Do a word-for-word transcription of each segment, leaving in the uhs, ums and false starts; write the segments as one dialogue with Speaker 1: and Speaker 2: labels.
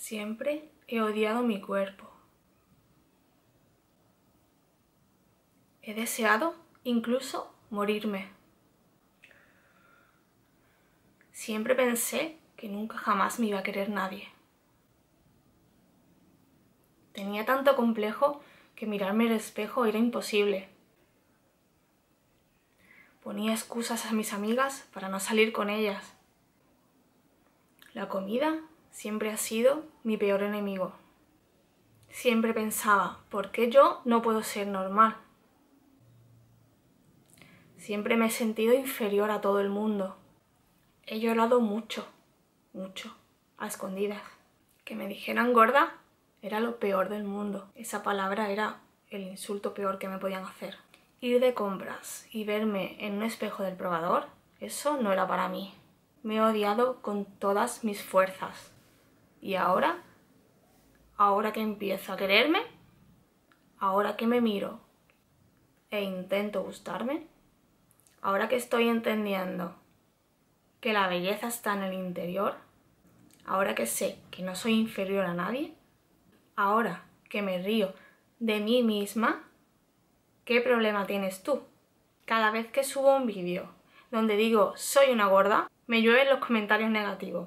Speaker 1: Siempre he odiado mi cuerpo. He deseado incluso morirme. Siempre pensé que nunca jamás me iba a querer nadie. Tenía tanto complejo que mirarme al espejo era imposible. Ponía excusas a mis amigas para no salir con ellas. La comida siempre ha sido mi peor enemigo. Siempre pensaba, ¿por qué yo no puedo ser normal? Siempre me he sentido inferior a todo el mundo. He llorado mucho, mucho, a escondidas. Que me dijeran gorda era lo peor del mundo. Esa palabra era el insulto peor que me podían hacer. Ir de compras y verme en un espejo del probador, eso no era para mí. Me he odiado con todas mis fuerzas. Y ahora, ahora que empiezo a quererme, ahora que me miro e intento gustarme, ahora que estoy entendiendo que la belleza está en el interior, ahora que sé que no soy inferior a nadie, ahora que me río de mí misma, ¿qué problema tienes tú? Cada vez que subo un vídeo donde digo soy una gorda, me llueven los comentarios negativos.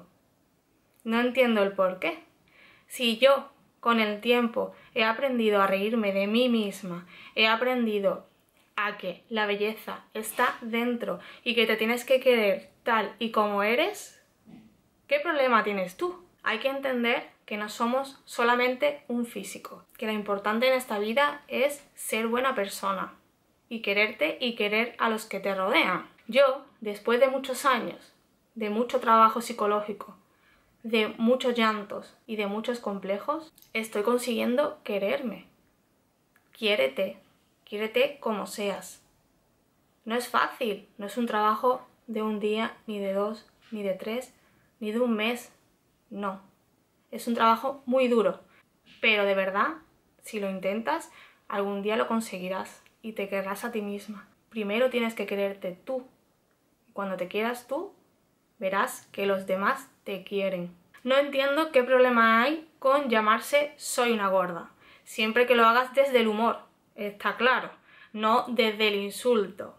Speaker 1: No entiendo el por qué. Si yo, con el tiempo, he aprendido a reírme de mí misma, he aprendido a que la belleza está dentro y que te tienes que querer tal y como eres, ¿qué problema tienes tú? Hay que entender que no somos solamente un físico, que lo importante en esta vida es ser buena persona y quererte y querer a los que te rodean. Yo, después de muchos años, de mucho trabajo psicológico, de muchos llantos y de muchos complejos, estoy consiguiendo quererme. Quiérete, quiérete como seas. No es fácil, no es un trabajo de un día, ni de dos, ni de tres, ni de un mes, no. Es un trabajo muy duro, pero de verdad, si lo intentas, algún día lo conseguirás y te querrás a ti misma. Primero tienes que quererte tú. Cuando te quieras tú, verás que los demás te quieren. No entiendo qué problema hay con llamarse soy una gorda. Siempre que lo hagas desde el humor, está claro, no desde el insulto.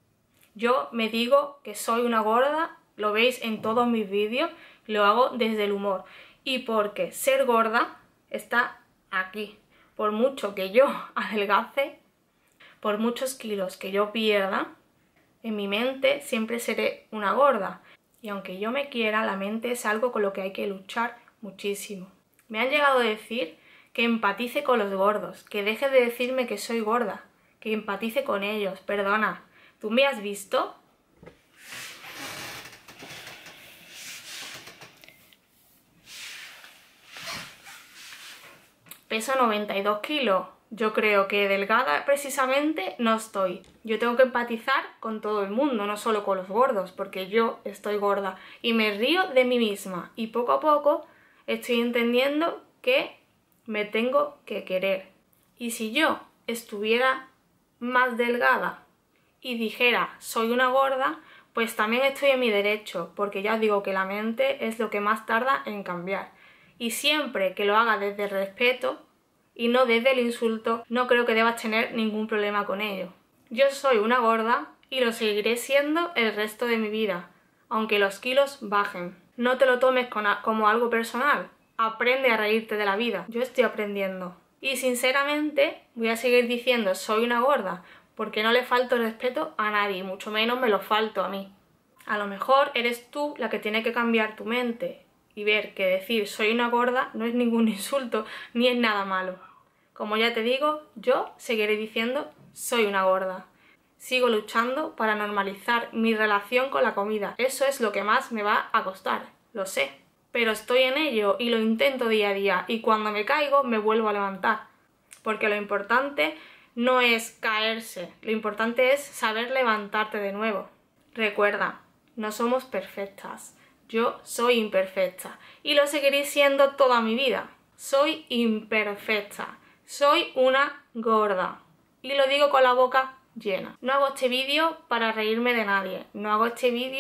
Speaker 1: Yo me digo que soy una gorda, lo veis en todos mis vídeos, lo hago desde el humor. Y porque ser gorda está aquí. Por mucho que yo adelgace, por muchos kilos que yo pierda, en mi mente siempre seré una gorda. Y aunque yo me quiera, la mente es algo con lo que hay que luchar muchísimo. Me han llegado a decir que empatice con los gordos, que deje de decirme que soy gorda, que empatice con ellos. Perdona, ¿tú me has visto? Peso noventa y dos kilos. Yo creo que delgada precisamente no estoy. Yo tengo que empatizar con todo el mundo, no solo con los gordos, porque yo estoy gorda y me río de mí misma. Y poco a poco estoy entendiendo que me tengo que querer. Y si yo estuviera más delgada y dijera soy una gorda, pues también estoy en mi derecho, porque ya os digo que la mente es lo que más tarda en cambiar. Y siempre que lo haga desde el respeto y no desde el insulto, no creo que debas tener ningún problema con ello. Yo soy una gorda y lo seguiré siendo el resto de mi vida, aunque los kilos bajen. No te lo tomes como algo personal, aprende a reírte de la vida. Yo estoy aprendiendo. Y sinceramente voy a seguir diciendo soy una gorda, porque no le falto el respeto a nadie, mucho menos me lo falto a mí. A lo mejor eres tú la que tiene que cambiar tu mente y ver que decir soy una gorda no es ningún insulto ni es nada malo. Como ya te digo, yo seguiré diciendo soy una gorda. Sigo luchando para normalizar mi relación con la comida. Eso es lo que más me va a costar, lo sé. Pero estoy en ello y lo intento día a día y cuando me caigo me vuelvo a levantar. Porque lo importante no es caerse, lo importante es saber levantarte de nuevo. Recuerda, no somos perfectas. Yo soy imperfecta y lo seguiré siendo toda mi vida. Soy imperfecta. Soy una gorda. Y lo digo con la boca llena. No hago este vídeo para reírme de nadie. No hago este vídeo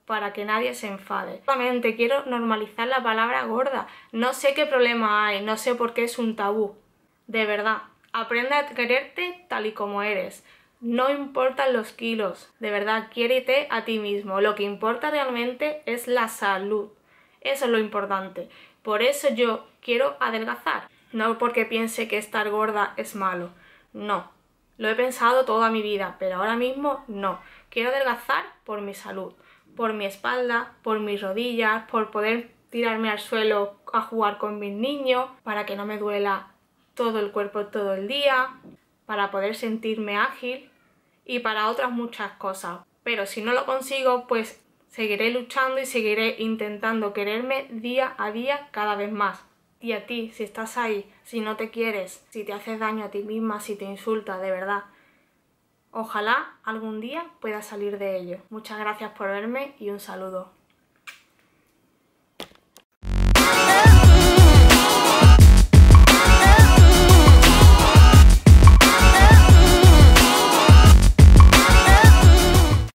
Speaker 1: para que nadie se enfade. Solamente quiero normalizar la palabra gorda. No sé qué problema hay, no sé por qué es un tabú. De verdad, aprende a quererte tal y como eres. No importan los kilos, de verdad, quiérete a ti mismo. Lo que importa realmente es la salud. Eso es lo importante. Por eso yo quiero adelgazar. No porque piense que estar gorda es malo. No. Lo he pensado toda mi vida, pero ahora mismo no. Quiero adelgazar por mi salud, por mi espalda, por mis rodillas, por poder tirarme al suelo a jugar con mis niños, para que no me duela todo el cuerpo todo el día, para poder sentirme ágil y para otras muchas cosas. Pero si no lo consigo, pues seguiré luchando y seguiré intentando quererme día a día cada vez más. Y a ti, si estás ahí, si no te quieres, si te haces daño a ti misma, si te insultas, de verdad, ojalá algún día puedas salir de ello. Muchas gracias por verme y un saludo.